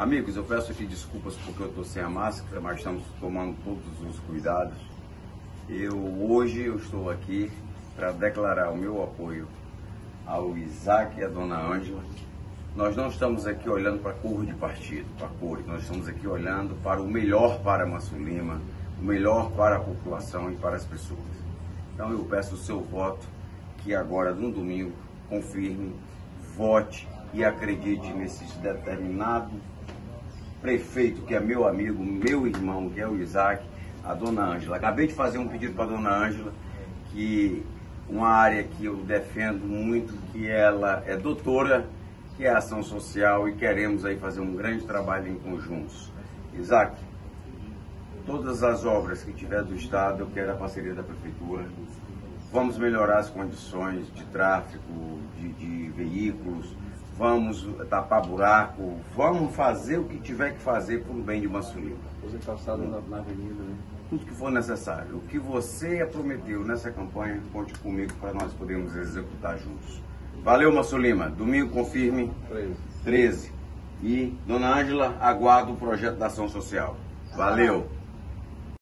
Amigos, eu peço aqui desculpas porque eu estou sem a máscara, mas estamos tomando todos os cuidados. Hoje eu estou aqui para declarar o meu apoio ao Isaac e à dona Ângela. Nós não estamos aqui olhando para a cor de partido, para cores, nós estamos aqui olhando para o melhor para Manso Lima, o melhor para a população e para as pessoas. Então eu peço o seu voto, que agora no domingo confirme, vote e acredite nesse determinado prefeito que é meu amigo, meu irmão, que é o Isaac, a dona Ângela. Acabei de fazer um pedido para a dona Ângela, que uma área que eu defendo muito, que ela é doutora, que é ação social, e queremos aí fazer um grande trabalho em conjuntos. Isaac, todas as obras que tiver do Estado, eu quero a parceria da Prefeitura. Vamos melhorar as condições de tráfego, de veículos, vamos tapar buraco, vamos fazer o que tiver que fazer por o bem de Manso Lima. Fazer calçada na avenida, né? Tudo que for necessário. O que você prometeu nessa campanha, conte comigo para nós podermos executar juntos. Valeu, Manso Lima. Domingo confirme 13. E, dona Ângela, aguardo o projeto da ação social. Valeu!